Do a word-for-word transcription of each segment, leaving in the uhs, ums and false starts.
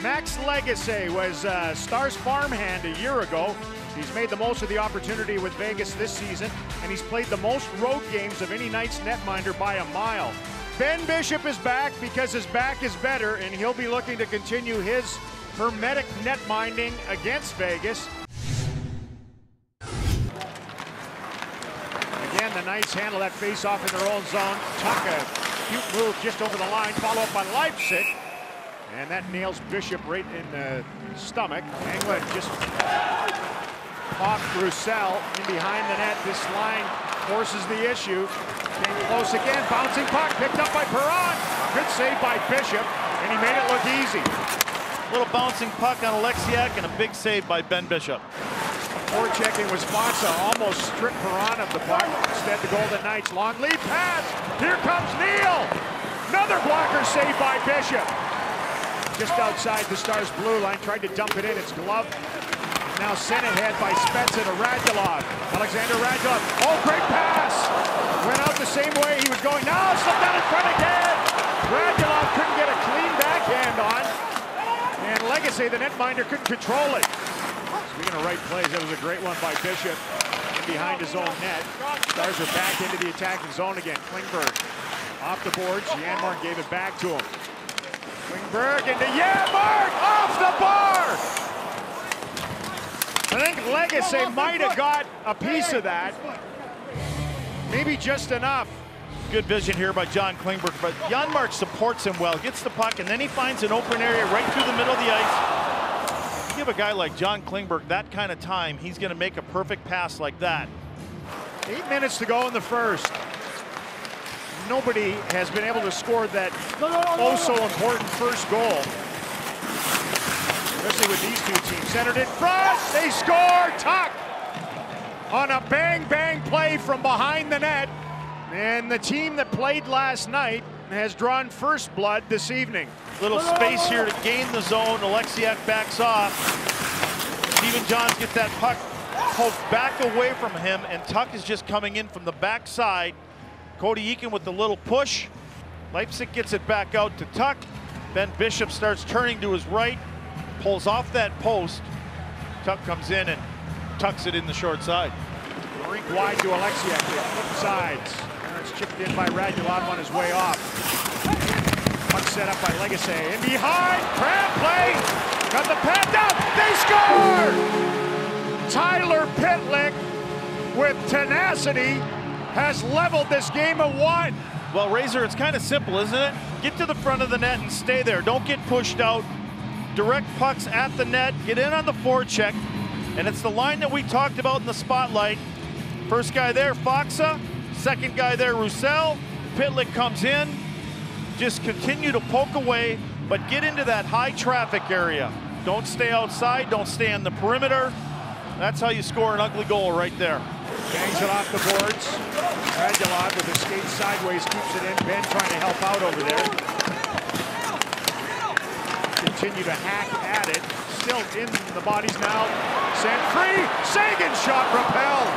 Max Lagacé was uh, Stars farmhand a year ago. He's made the most of the opportunity with Vegas this season, and he's played the most road games of any Knights netminder by a mile. Ben Bishop is back because his back is better, and he'll be looking to continue his hermetic netminding against Vegas. Again, the Knights handle that face-off in their own zone. Tuck, a cute move just over the line, follow up by Leipzig. And that nails Bishop right in the stomach. Englund just off Roussel in behind the net. This line forces the issue. Came close again, bouncing puck, picked up by Perron. Good save by Bishop, and he made it look easy. Little bouncing puck on Oleksiak and a big save by Ben Bishop. Forechecking was Fonsa, almost stripped Perron of the puck. Instead, the Golden Knights, long lead pass. Here comes Neal. Another blocker save by Bishop. Just outside the Stars' blue line, tried to dump it in, it's gloved. Now sent ahead by Spezza to Radulov. Alexander Radulov, oh, great pass! Went out the same way he was going. Now slipped down in front again! Radulov couldn't get a clean backhand on. And Lagacé, the netminder, couldn't control it. Speaking of right plays, that was a great one by Bishop. Behind his own net. Stars are back into the attacking zone again. Klingberg off the boards. Janmark gave it back to him. Klingberg into Janmark off the bar! I think Lagacé might have got a piece of that. Maybe just enough. Good vision here by John Klingberg, but Janmark supports him well, gets the puck, and then he finds an open area right through the middle of the ice. You give a guy like John Klingberg that kind of time, he's going to make a perfect pass like that. Eight minutes to go in the first. Nobody has been able to score that oh so important first goal. Especially with these two teams. Centered in front, they score! Tuck! On a bang-bang play from behind the net. And the team that played last night has drawn first blood this evening. Little space here to gain the zone. Oleksiak backs off. Stephen Johns gets that puck poked back away from him, and Tuck is just coming in from the backside. Cody Eakin with the little push. Leipzig gets it back out to Tuck. Ben Bishop starts turning to his right, pulls off that post. Tuck comes in and tucks it in the short side. Rink wide to Oleksiak, flip sides. It's chipped in by Radulov on his way off. Puck set up by Lagacé. In behind, crab play. Got the pad down, they score! Tyler Pitlick with tenacity has leveled this game at one. Well, Razor, it's kind of simple, isn't it? Get to the front of the net and stay there. Don't get pushed out. Direct pucks at the net. Get in on the forecheck. And it's the line that we talked about in the spotlight. First guy there, Faksa. Second guy there, Roussel. Pitlick comes in. Just continue to poke away, but get into that high traffic area. Don't stay outside. Don't stay on the perimeter. That's how you score an ugly goal right there. Bangs it off the boards. Radulov with his skate sideways keeps it in. Ben trying to help out over there. Continue to hack at it. Still in the bodies now. Sent free. Seguin shot repelled.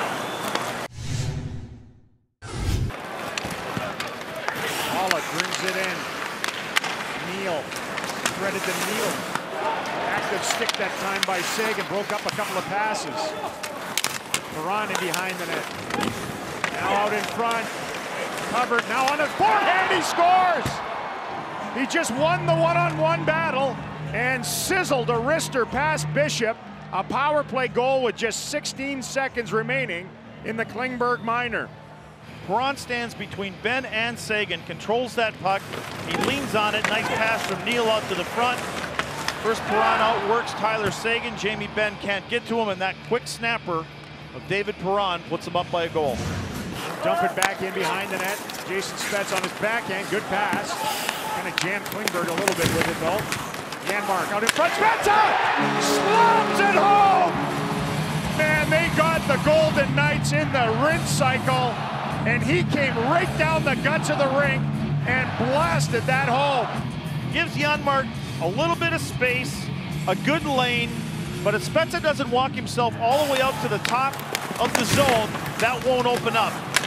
Pollock brings it in. Neal. Threaded to Neal. Active stick that time by Seguin. Broke up a couple of passes. Perron in behind the net. Now out in front. Covered. Now on his forehand, he scores! He just won the one-on-one battle and sizzled a wrister past Bishop. A power play goal with just sixteen seconds remaining in the Klingberg minor. Perron stands between Ben and Seguin, controls that puck. He leans on it. Nice pass from Neal out to the front. First Perron outworks Tyler Seguin. Jamie Benn can't get to him, and that quick snapper of David Perron puts him up by a goal. Dump it back in behind the net. Jason Spezza on his backhand. Good pass. Kind of jammed Klingberg a little bit with it, though. Janmark out in front. Spezza slams it home! Man, they got the Golden Knights in the rinse cycle, and he came right down the guts of the rink and blasted that home. Gives Janmark a little bit of space, a good lane, but if Spezza doesn't walk himself all the way out to the top of the zone, that won't open up.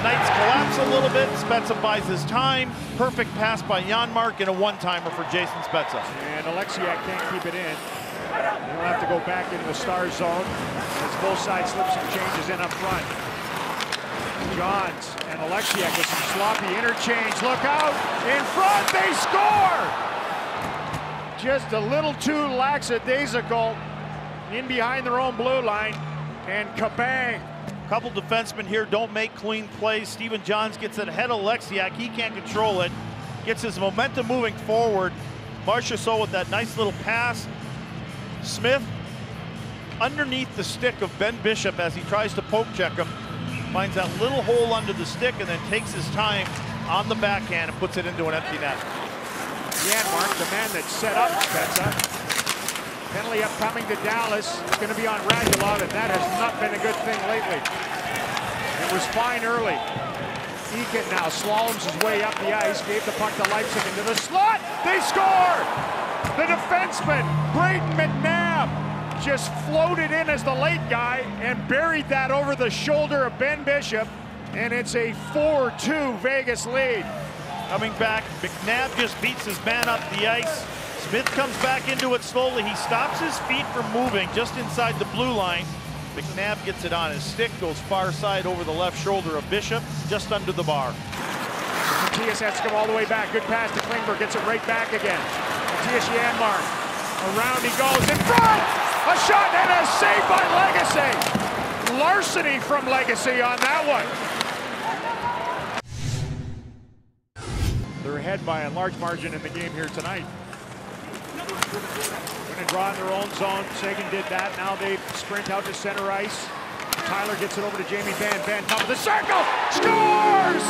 Knights collapse a little bit. Spezza buys his time. Perfect pass by Janmark and a one-timer for Jason Spezza. And Alexiak can't keep it in. He'll have to go back into the star zone as both sides slip some changes in up front. Johns and Alexiak with some sloppy interchange. Look out! In front, they score! Just a little too lackadaisical in behind their own blue line, and kabang! Couple defensemen here don't make clean plays. Stephen Johns gets it ahead of Alexiak. He can't control it. Gets his momentum moving forward. Marchessault with that nice little pass. Smith underneath the stick of Ben Bishop as he tries to poke check him. Finds that little hole under the stick and then takes his time on the backhand and puts it into an empty net. Janmark, the man that set up Spezza. Penalty upcoming to Dallas. It's going to be on Radulov, and that has not been a good thing lately. It was fine early. Eakin now slaloms his way up the ice, gave the puck to Leipzig into the slot. They score! The defenseman, Brayden McNabb, just floated in as the late guy and buried that over the shoulder of Ben Bishop, and it's a four two Vegas lead. Coming back, McNabb just beats his man up the ice. Smith comes back into it slowly. He stops his feet from moving just inside the blue line. McNabb gets it on his stick, goes far side over the left shoulder of Bishop, just under the bar. Matthias has to come all the way back. Good pass to Klingberg, gets it right back again. Matthias Janmark, around he goes, in front! A shot and a save by Legacy. Larceny from Legacy on that one. They're ahead by a large margin in the game here tonight. Going to draw in their own zone. Seguin did that. Now they sprint out to center ice. Tyler gets it over to Jamie Benn. Benn top of the circle. Scores!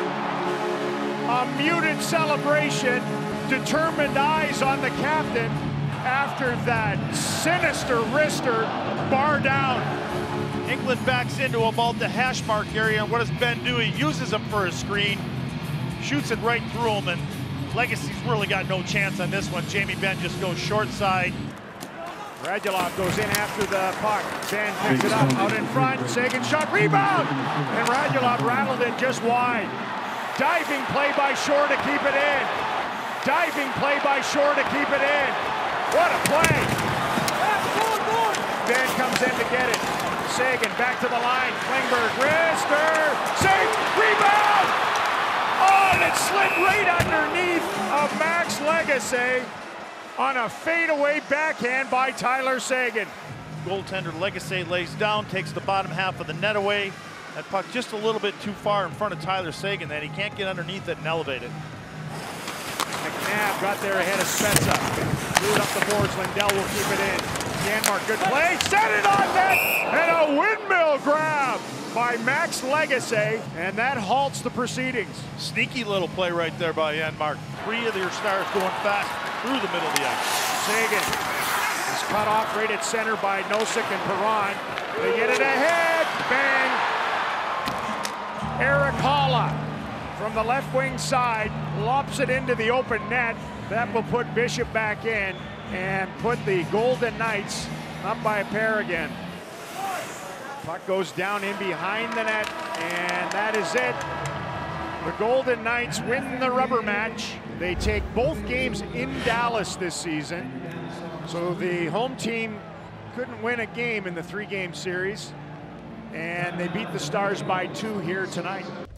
A muted celebration. Determined eyes on the captain after that sinister wrister bar down. England backs into about the hash mark area, and what does Ben do? He uses him for a screen, shoots it right through him, and Legacy's really got no chance on this one. Jamie Benn just goes short side. Radulov goes in after the puck. Benn picks it up out in front. Seguin shot, rebound! And Radulov rattled it just wide. Diving play by Shore to keep it in. Diving play by Shore to keep it in. What a play! Benn comes in to get it. Seguin back to the line. Klingberg, wrister, save, rebound! Oh, and it slid right underneath of Max Legacy on a fadeaway backhand by Tyler Seguin. Goaltender Legacy lays down, takes the bottom half of the net away. That puck just a little bit too far in front of Tyler Seguin, then he can't get underneath it and elevate it. McNabb got there ahead of Spezza. Threw it up the boards. Lindell will keep it in. Janmark, good play. Set it on net! And a windmill grab by Max Legacy. And that halts the proceedings. Sneaky little play right there by Janmark. Three of their stars going fast through the middle of the ice. Seguin is cut off right at center by Nosek and Perron. They get it ahead. Bang! Eric Halla from the left wing side lops it into the open net. That will put Bishop back in and put the Golden Knights up by a pair again. Puck goes down in behind the net, and that is it. The Golden Knights win the rubber match. They take both games in Dallas this season. So the home team couldn't win a game in the three-game series, and they beat the Stars by two here tonight.